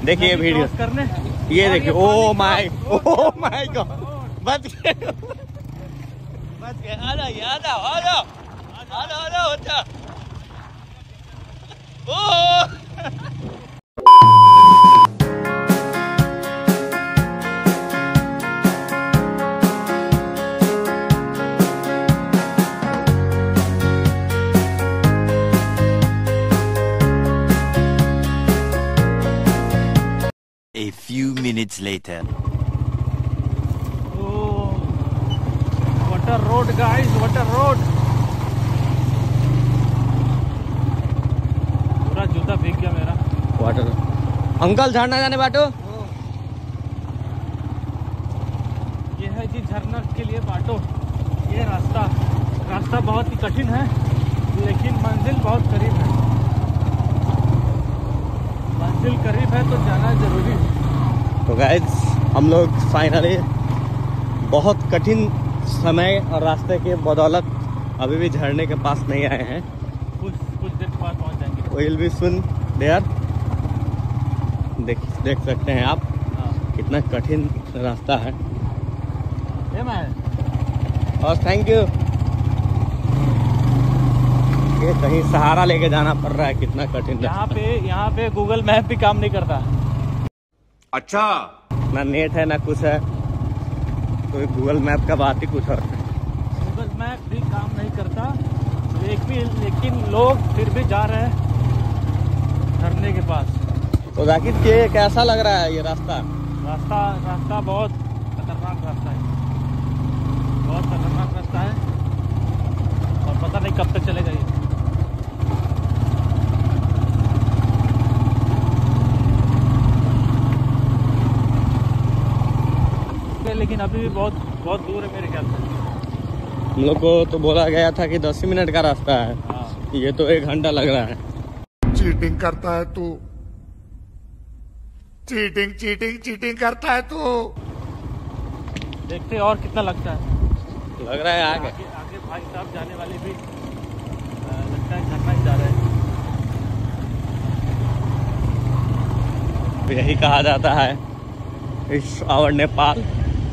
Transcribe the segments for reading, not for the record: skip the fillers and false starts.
देखिए वीडियो करने, ये देखिए। ओ माय गॉड, बच गए बच गए। आ जाओ आ जाओ आ जाओ आ जाओ आ जाओ अच्छा। ओ A few minutes later. Oh, what a road, guys! What a road! पूरा जूता भीग गया मेरा। वाटर अंकल झरना जाने बाटो। ये है जी झरना के लिए बाटो। ये रास्ता बहुत ही कठिन है, लेकिन मंजिल बहुत करीब है। मंजिल करीब है तो जाना जरूरी है। तो गाइस हम लोग फाइनली बहुत कठिन समय और रास्ते के बदौलत अभी भी झरने के पास नहीं आए हैं। कुछ देर बाद पहुंच जाएंगे। Will be soon there. देख सकते हैं आप कितना कठिन रास्ता है। और थैंक यू। ये कहीं सहारा लेके जाना पड़ रहा है, कितना कठिन। यहाँ पे गूगल मैप भी काम नहीं करता। अच्छा, ना नेट है ना कुछ है, तो गूगल मैप का बात ही कुछ और है। गूगल मैप भी काम नहीं करता, लेकिन लोग फिर भी जा रहे हैं झरने के पास। तो जाकिर के कैसा लग रहा है ये रास्ता? रास्ता बहुत खतरनाक रास्ता है, बहुत खतरनाक रास्ता है और पता नहीं कब तक चलेगा ये। लेकिन अभी भी बहुत दूर है मेरे ख्याल से। हम लोग को तो बोला गया था कि 10 मिनट का रास्ता है। ये तो 1 घंटा लग रहा है। चीटिंग करता है तू, चीटिंग करता है तू। देखते और कितना लगता है। लग रहा है आगे भाई साहब जाने वाले भी लगता है झरना ही जा रहे हैं। यही कहा जाता है इस आवर नेपाल।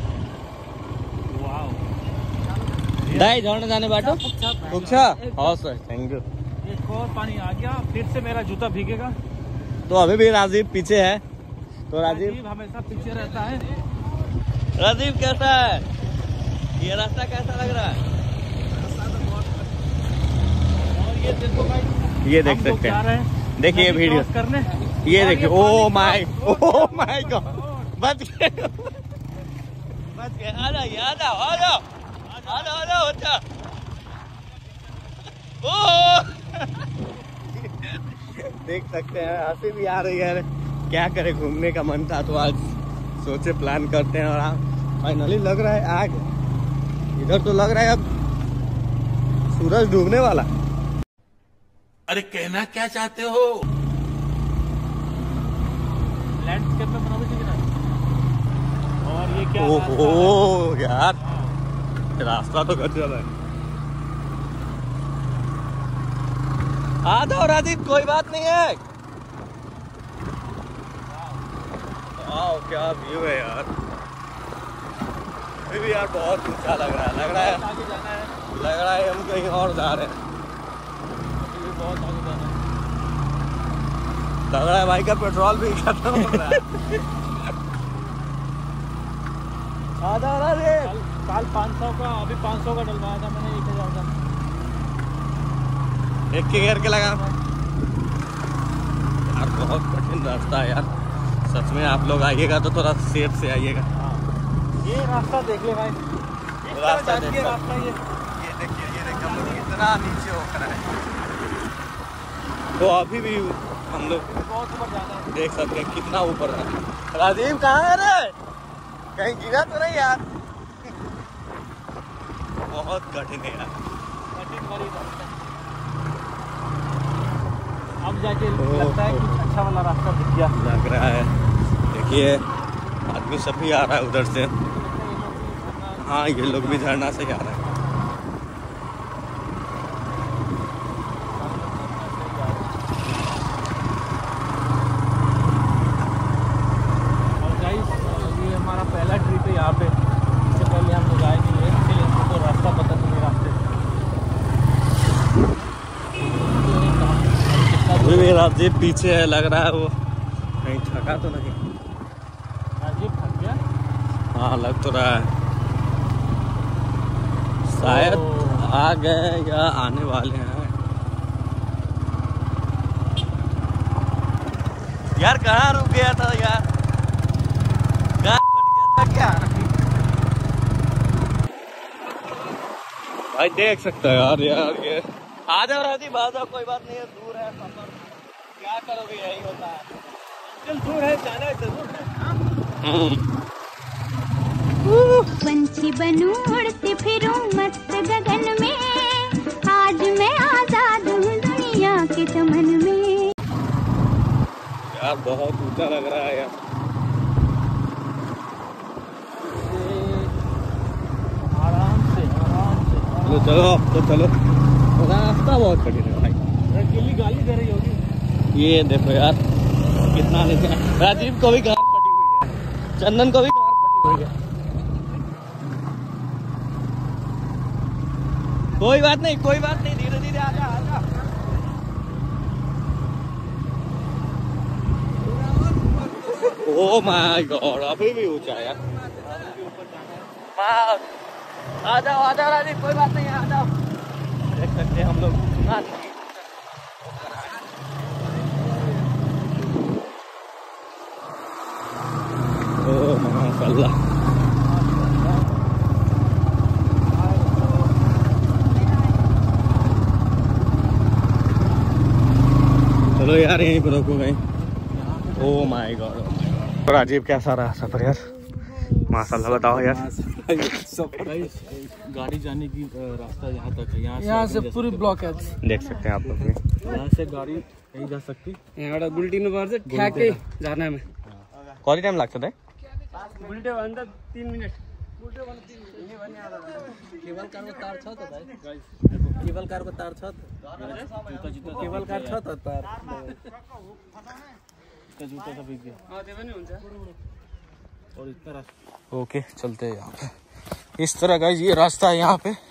दाई झरना जाने बाटो अच्छा। हाँ सर, थैंक यू। एक और पानी आ गया, फिर से मेरा जूता भीगेगा। तो अभी भी राजीव पीछे है। तो राजीव हमेशा पीछे रहता है। राजीव कैसा है? ये रास्ता कैसा लग रहा है? और ये देखो भाई, ये देख सकते हैं। देखिए वीडियो करने, ये देखिए। ओ माय गॉड, बच गए बच गए। आ जाओ आ जाओ आ जाओ आ जाओ अच्छा। ओ देख सकते हैं, हंसी भी आ रही है। क्या करें, घूमने का मन था तो आज सोचे प्लान करते हैं। और फाइनली लग रहा है आग। इधर तो लग रहा है अब सूरज डूबने वाला। अरे कहना क्या चाहते हो? लैंडस्केप में बना हुई ना। और ये क्या ओहो यार, रास्ता तो गजब है। आ जाओ राजीव, कोई बात नहीं है। वाह क्या व्यू है यार। अभी भी यार बहुत ऊंचा लग रहा है। आगे जाना है। लग रहा है हम कहीं और जा रहे हैं। बहुत आगे जाना है। लग रहा है भाई का पेट्रोल भी खत्म हो रहा है। आधा काल 500 का, अभी 500 का डलवाया था मैंने, 1000 का। एक के घेर के लगा यार। बहुत कठिन रास्ता है यार, सच में। आप लोग आइएगा तो थोड़ा सेफ से आइएगा। ये रास्ता देख ले भाई, रास्ता देखिए रास्ता। ये देखिए हम लोग कितना नीचे होकर है। तो अभी भी हम लोग बहुत ऊपर जाना है। देख सकते हैं कितना ऊपर है। राजीव कहाँ है रे? कहीं गिरा तो नहीं यार? बहुत कठिन है यार, कठिन भरी रास्ता। अब जाके लगता है कुछ अच्छा वाला रास्ता दिख गया। लग रहा है। देखिए आदमी सब भी आ रहा है उधर से। हाँ ये लोग भी झरना से ही आ रहे हैं। राजीव पीछे है, लग रहा है वो कहीं थका तो नहीं। राजीव थक गया? हाँ लग तो रहा है, शायद आ गए या आने वाले हैं। यार कहाँ रुक गया था यार, गाड़ फट गया था क्या? भाई देख सकते हो यार ये आ जाओ राजीव, आ जाओ, कोई बात नहीं है, दूर है सफर, क्या करोगे, यही होता है। चल दूर है, जाना है जरूर है। पंछी बनूं उड़ती फिरूं मस्त गगन में, आज मैं आजाद हूँ दुनिया के चमन में। यार बहुत ऊंचा लग रहा है यार। आराम से चलो चलो अब तो चलो, रास्ता बहुत कठिन है भाई। गिल्ली गाली दे रही होगी। ये देखो यार कितना नीचे, राजीव को भी गार फटी हुई है, चंदन को भी गार फटी हुई है। कोई बात नहीं, कोई बात नहीं, धीरे धीरे आजा आजा। ओ माय गॉड, अभी भी ऊंचा है यार। आ जाओ आ जाओ राजीव, कोई बात नहीं, आ जाओ। देख सकते हैं हम लोग ओ माशाल्लाह। चलो यार यहीं पर रुको कहीं। ओ माय गॉड राजीव कैसा रहा सफर यार? माशाल्लाह बताओ यार। गाड़ी जाने की रास्ता यहाँ तक है, यहाँ से पूरी ब्लॉक है। देख सकते हैं आप लोग भी, यहाँ से गाड़ी नहीं जा सकती। यहाँ बुलेटिन बार से ठेक के जाना है। कौन टाइम लगता है? बुलेटिन अंदर 3 मिनट। केबल कार को तार छ त भाइ, केबल कार को तार छ त, केबल कार छ त तार, जूता का बिक गया। हां त्यो पनि हुन्छ। और इतना रास्ता ओके चलते हैं यहाँ पे, इस तरह गाइस ये रास्ता है यहाँ पे।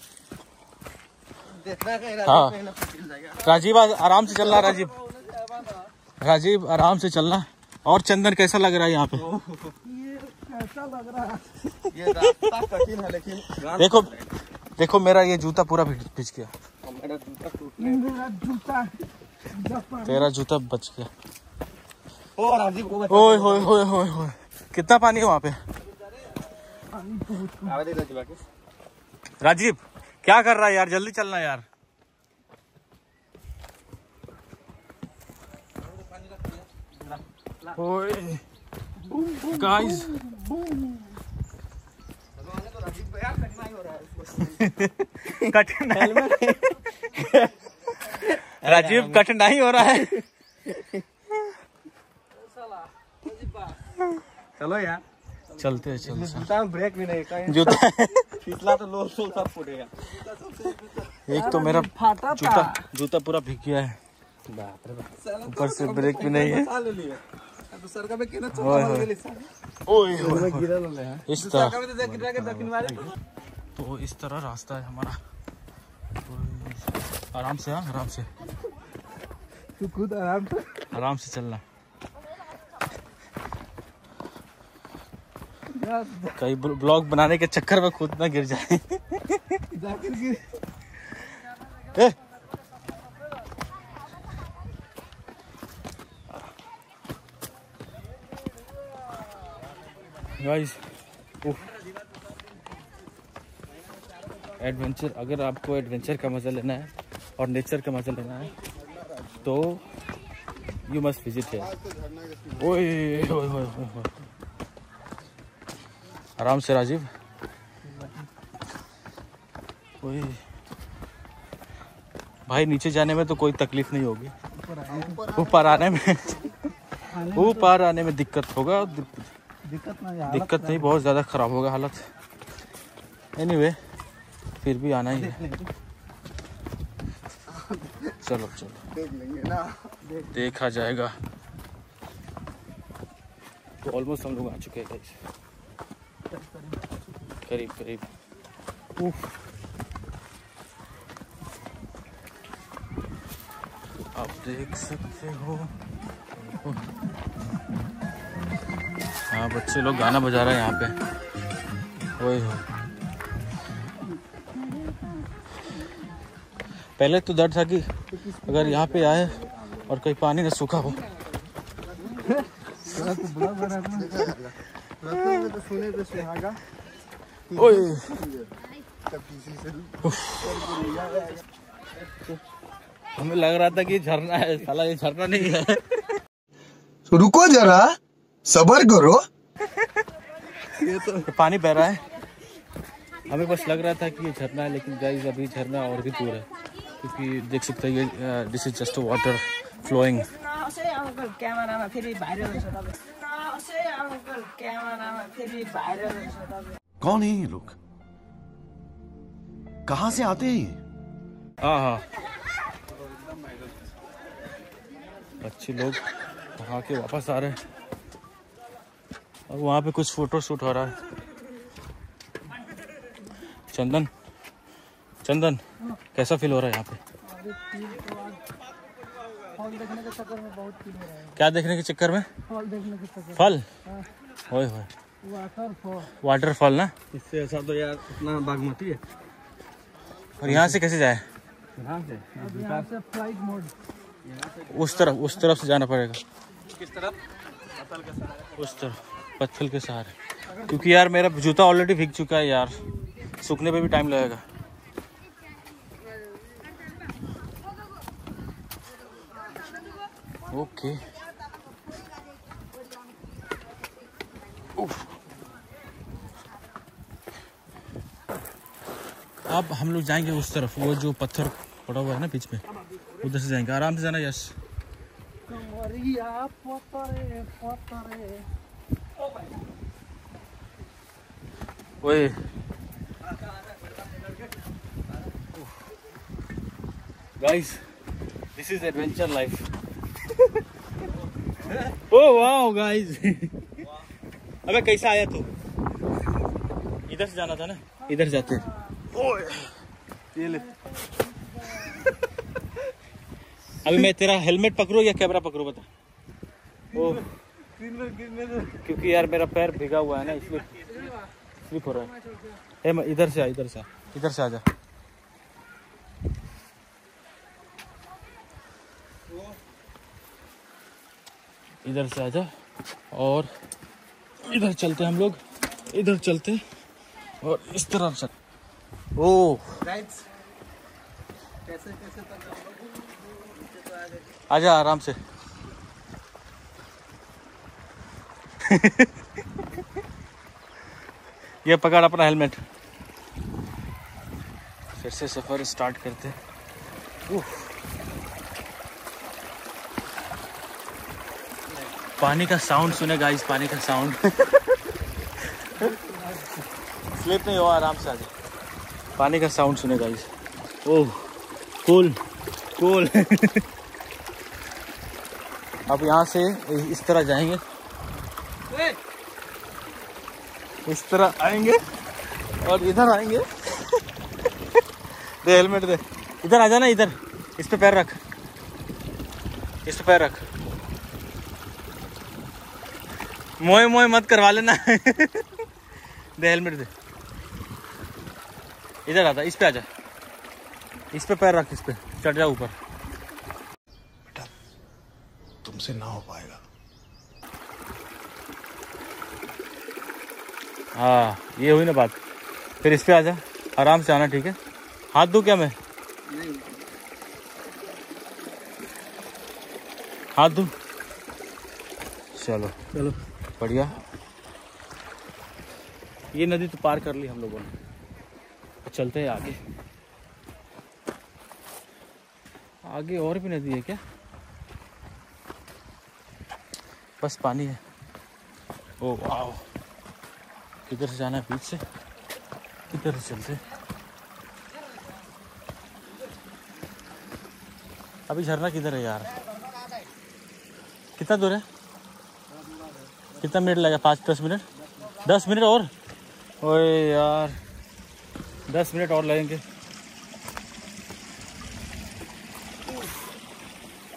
हाँ राजीव आराम से चलना, राजीव राजीव आराम से चलना। और चंदन कैसा लग रहा है यहाँ पे? कैसा लग रहा है? ये रास्ता कठिन है लेकिन देखो देखो मेरा ये जूता पूरा भिज गया। मेरा जूता टूटने, मेरा जूता तेरा जूता बच गया। ओ राजीव को ओए होए होए होए होए, कितना पानी है वहाँ पे? राजीव क्या कर रहा है यार, जल्दी चलना यार। ओए गाइस कठिनाई राजीव कठिनाई हो रहा है। चलो यार, चलते हैं चलते हैं। जूता में ब्रेक भी नहीं, कहीं जूता फिसला तो लोल सोल सब फूटेगा। एक तो मेरा फाटा जूता पूरा भीग गया है, ऊपर से ब्रेक भी नहीं है। सर का केना ओए होए ओए होए, गिरा ले है इस तरह का तो गिरा के दक्षिण मारे। तो इस तरह रास्ता है हमारा। आराम से, हाँ आराम से, तू खुद आराम से चलना। कई ब्लॉग बनाने के चक्कर में खुद ना गिर जाए। जाकिर गिर। ए, गाइस एडवेंचर, अगर आपको एडवेंचर का मजा लेना है और नेचर का मजा लेना है तो यू मस्ट विजिट हियर। ओए ओए ओए ओए, आराम से राजीव। ओए भाई नीचे जाने में तो कोई तकलीफ नहीं होगी, ऊपर आने में दिक्कत होगा। दिक्कत नहीं, बहुत ज़्यादा ख़राब होगा हालत। एनीवे फिर भी आना ही है। चलो चलो देख लेंगे ना, देखा जाएगा। तो ऑलमोस्ट हम लोग आ चुके हैं करीब करीब। आप देख सकते हो। हाँ, बच्चे लोग गाना बजा रहे हैं यहाँ पे। ओए हो, पहले तो डर था कि अगर यहाँ पे आए और कहीं पानी न सूखा हो। ओए, हमें लग रहा था कि झरना है, साला ये झरना नहीं है। रुको जरा, सब्र करो। ये तो पानी बह रहा है, हमें बस लग रहा था कि ये झरना है, लेकिन गाइस अभी झरना और भी दूर है, क्योंकि देख सकते हैं ये this is just water flowing. कौन है ये लोग? कहाँ से आते हैं? हाँ, बच्चे लोग वहाँ के वापस आ रहे हैं और वहाँ पे कुछ फोटो शूट हो रहा है। चंदन कैसा फील हो रहा है यहाँ पे? क्या देखने के चक्कर में? फल? होए होए, वाटरफॉल ना। इससे ऐसा तो यार इतना बागमती है। और यहाँ से कैसे जाए? यहाँ से फ्लाइट मोड। उस तरफ से जाना पड़ेगा। किस तरफ? उस तरफ पत्थल के सहारे, क्योंकि यार मेरा जूता ऑलरेडी भीग चुका है यार, सूखने पे भी टाइम लगेगा। ओके, अब हम लोग जाएंगे उस तरफ, वो जो पत्थर पड़ा हुआ है ना बीच में, उधर से जाएंगे। आराम से जाना यश। ओए, guys, this is adventure life. Oh wow guys, अबे कैसा आया तू? इधर से जाना था ना, इधर जाते। ओए, ये ले। अभी मैं तेरा हेलमेट पकड़ूं या कैमरा पकड़ूं बता? ओह, क्योंकि यार मेरा पैर भीगा हुआ है ना, इसलिए स्लिप हो रहा है। मैं इधर से आ जा। इधर से आजा और इधर चलते हम लोग, इधर चलते और इस तरफ चल। ओह, आजा आराम से। ये पकड़ अपना हेलमेट। फिर से सफर स्टार्ट करते। पानी का साउंड सुने गाइस, पानी का साउंड। स्लिप नहीं हो, आराम से आजा। पानी का साउंड सुने गाइस। ओह, कूल। अब यहाँ से इस तरह जाएंगे, इस तरह आएंगे और इधर आएंगे। दे हेलमेट दे, इधर आ जाना, इधर इस पे पैर रख, मोए मत करवा लेना। दे हेलमेट दे, इधर आता, इस पे आजा, इस पे पैर रख, इस पे चढ़ जा ऊपर। बेटा, तुमसे ना हो पाएगा। हाँ, ये हुई ना बात। फिर इस पे आजा, आराम से आना, ठीक है? हाथ दूं क्या मैं? हाथ दूं? चलो बढ़िया। ये नदी तो पार कर ली हम लोगों ने, चलते हैं आगे और भी नदी है क्या? बस पानी है। ओ वाओ, किधर से जाना है? बीच से, किधर से चलते? अभी झरना किधर है यार? कितना दूर है? कितना मिनट लगेगा? 5-10 मिनट? 10 मिनट और? ओए यार, 10 मिनट और लगेंगे।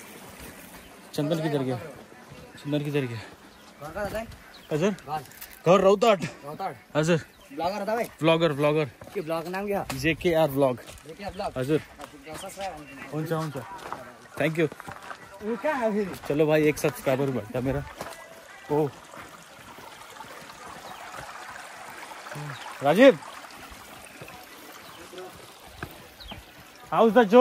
चंदन किधर गया? चंदन किधर गया? हजुर घर रौतहट हजुर ब्लगर के ब्लॉग नाम क्या? JKR ब्लॉग हजुर हुन्छ थैंक यू। चलो भाई एक सब्सक्राइबर बढ़ता मेरा। ओ राजीव हाउस द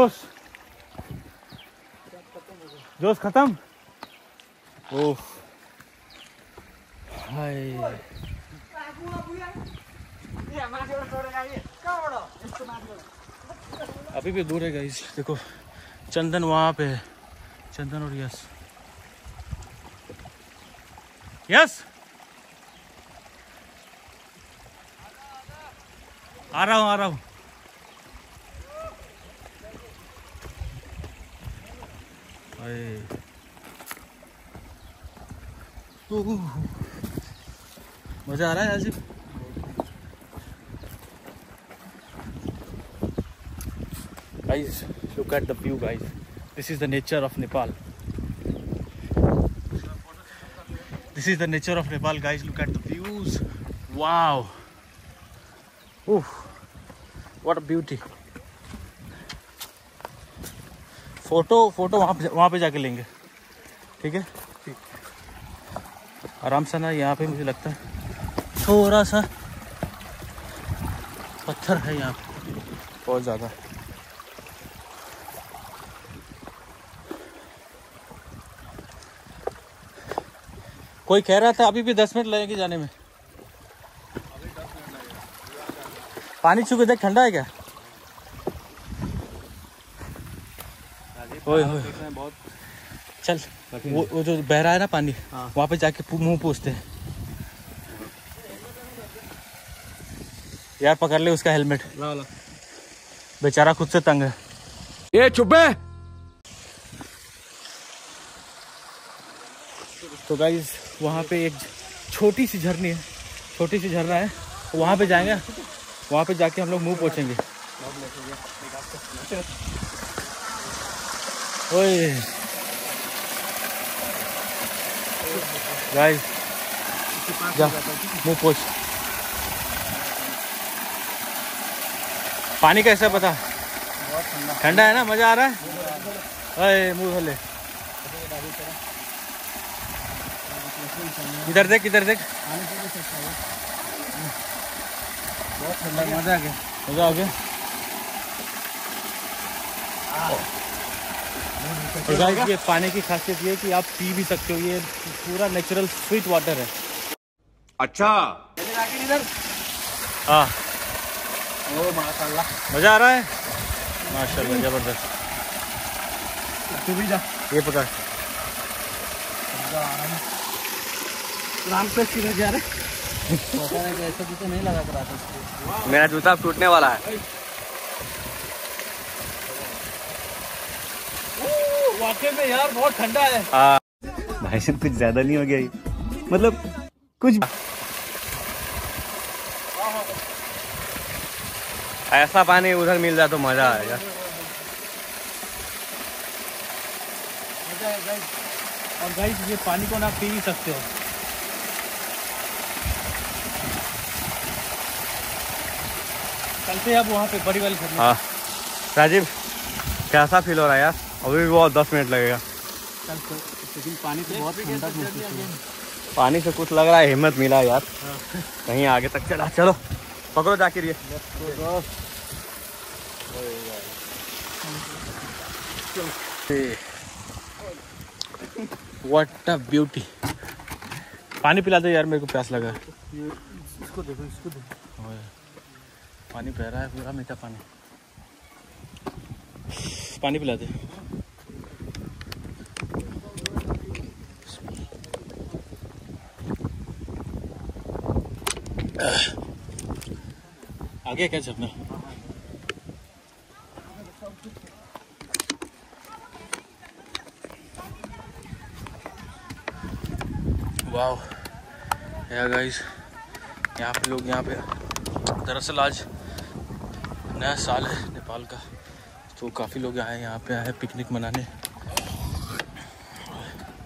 जोश खत्म? ओह हाय अभी भी दूर है गाइस। देखो चंदन वहां पे है, चंदन और यस आ रहा हूँ। मजा आ रहा है आज। Guys, look at the view, guys. This is the nature of Nepal. Guys. Look at the views. Wow. Oof. What a beauty. Photo वहाँ पे जाके लेंगे, ठीक है? आराम से ना। यहाँ पे मुझे लगता है थोड़ा सा पत्थर है यहाँ पे, बहुत ज़्यादा। कोई कह रहा था अभी भी 10 मिनट लगेगी जाने में। पानी छू के देख, ठंडा है क्या? ओए बहुत। चल वो जो बह रहा है ना पानी, वहाँ पे जाके मुंह पूछते हैं। यार पकड़ ले उसका हेलमेट, बेचारा खुद से तंग है। ये चुप्पे। तो गाइस वहाँ पे एक छोटी सी झरना है, वहाँ पे जाएंगे। वहाँ पे जाके हम लोग मुंह पोछेंगे। ओए गाइस जा मुंह पोछ। पानी कैसा पता? ठंडा है ना, मजा आ रहा है। ओए मुंह धो ले। इधर देख बहुत ठंडा, मजा आ गया। और गाइस ये पानी की खासियत ये है कि आप पी भी सकते हो। ये पूरा नेचुरल स्वीट वाटर है। अच्छा हाँ ओ माशाल्लाह, मजा आ रहा है। माशाल्लाह जबरदस्त। तू भी जा, ये पकड़। आराम से सीधे जा रहे। पता नहीं ऐसा जूता नहीं लगा कर आता। मेरा जूता टूटने वाला है। वाकई में यार बहुत ठंडा है। भाई साहब कुछ ज्यादा नहीं हो गया ये? मतलब कुछ ऐसा पानी उधर मिल जाए तो मजा आएगा। और गाइस ये पानी को ना पी भी सकते हो। चलते हैं अब वहाँ पे बड़ी वाली झरना। हाँ राजीव कैसा फील हो रहा है यार? अभी भी बहुत 10 मिनट लगेगा। लेकिन पानी तो बहुत ठंडा महसूस हो रहा है। पानी से कुछ लग रहा है हिम्मत मिला यार। कहीं आगे तक चला। चलो पकड़ो जाकिर ये। What a beauty. पानी पिला दे यार, मेरे को प्यास लगा है। इसको देखो। पानी बह रहा है पूरा, मीठा पानी। पानी पिला दे। आगे क्या झरना? वाओ यार गाइस, यहाँ पे लोग दरअसल आज नया साल है नेपाल का, तो काफ़ी लोग यहाँ पे आए पिकनिक मनाने।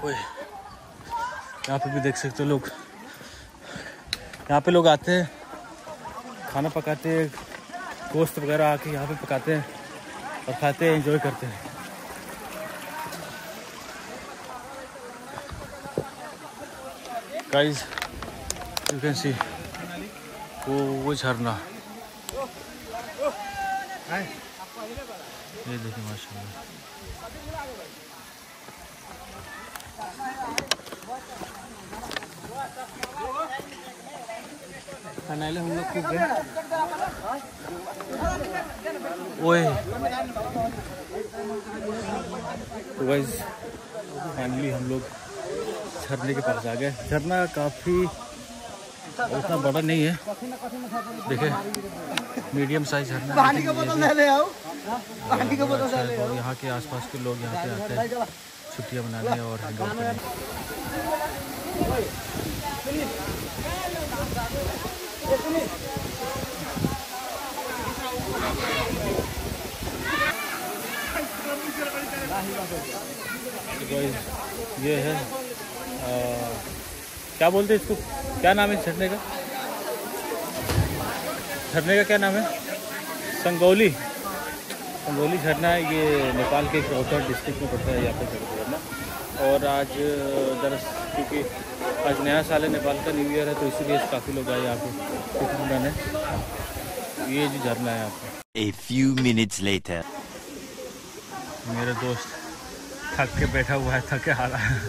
ओए, यहाँ पे भी देख सकते हो लोग, यहाँ पे लोग आते हैं, खाना पकाते हैं, गोश्त वगैरह आके यहाँ पे पकाते हैं और खाते हैं, एंजॉय करते हैं। गाइस यू कैन सी वो झरना, ये देखिए माशाल्लाह। हम लोग खूब गए। ओए तो गाइस फाइनली हम लोग झरने के पास आ गए। झरना काफ़ी उतना बड़ा नहीं है, देखिए मीडियम साइज झरना है। और यहाँ के आसपास के लोग यहाँ पे आते हैं छुट्टियाँ मनाने और हैंग आउट करने। ये है क्या बोलते हैं इसको, क्या नाम है झरने का? झरने का क्या नाम है? संगौली झरना है। ये नेपाल के रोहतक डिस्ट्रिक्ट में पड़ता है यहाँ पे झरना। और आज दरअसल क्योंकि आज नया साल है नेपाल का, न्यू ईयर है, तो इसीलिए काफ़ी लोग आए यहाँ पे पिकनिक मनाने। ये जो झरना है यहाँ पे। A few minutes later. मेरा दोस्त थक के बैठा हुआ है, थके आ रहा है।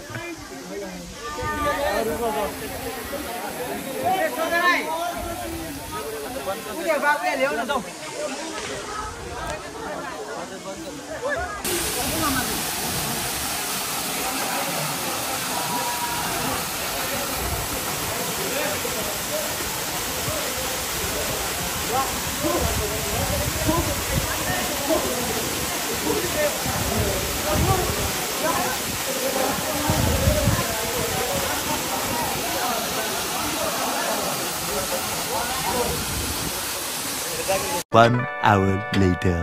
One hour later.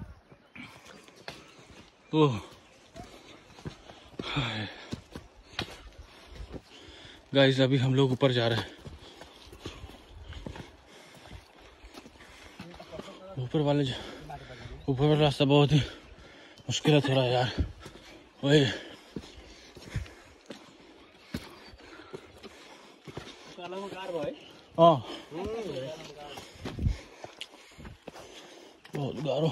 Oh guys, अभी हम लोग ऊपर जा रहे हैं। ऊपर वाला रास्ता बहुत ही मुश्किल है थोड़ा यार। वही हाँ बहुत गारो।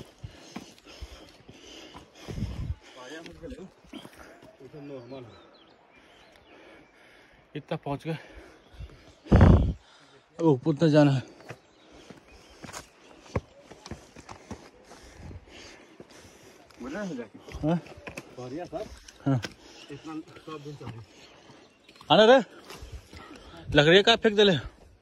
इतना पहुंच गए, अब ऊपर तक जाना है। हाँ? हाँ। आना रे, लकड़ी का फेंक दे।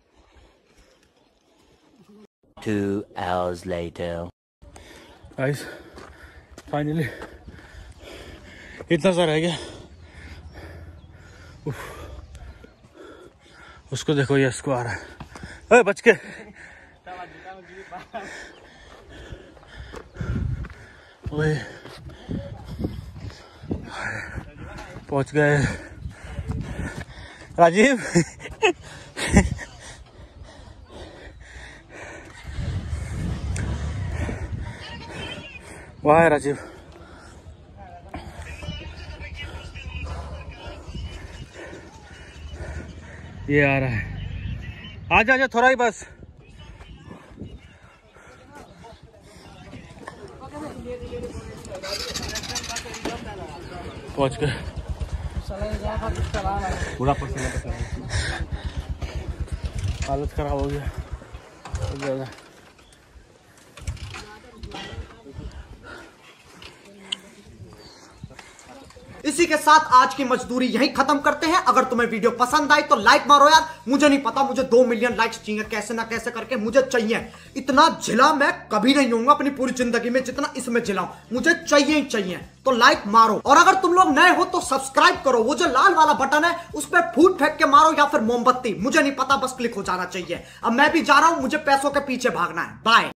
2 hours later. गाइस फाइनली इतना सा रह गया। उसको देखो, ये इसको आ रहा है। अरे बच के ओए पहुंच गए राजीव। वहाँ है राजीव। ये आ रहा है, आजा आजा थोड़ा ही बस। पहुंच गए। पूरा पसीना हालत खराब हो गया ज़्यादा। इसी के साथ आज की मजदूरी यहीं खत्म करते हैं। अगर तुम्हें वीडियो पसंद आई तो लाइक मारो यार। मुझे नहीं पता, मुझे 2 मिलियन लाइक्स चाहिए, कैसे ना कैसे करके मुझे चाहिए। इतना झिला मैं कभी नहीं होऊंगा अपनी पूरी जिंदगी में जितना इसमें झिलाऊं, मुझे चाहिए ही चाहिए। तो लाइक मारो, और अगर तुम लोग नए हो तो सब्सक्राइब करो। वो जो लाल वाला बटन है उस पर फूट फेंक के मारो या फिर मोमबत्ती, मुझे नहीं पता, बस क्लिक हो जाना चाहिए। अब मैं भी जा रहा हूं, मुझे पैसों के पीछे भागना है। बाय।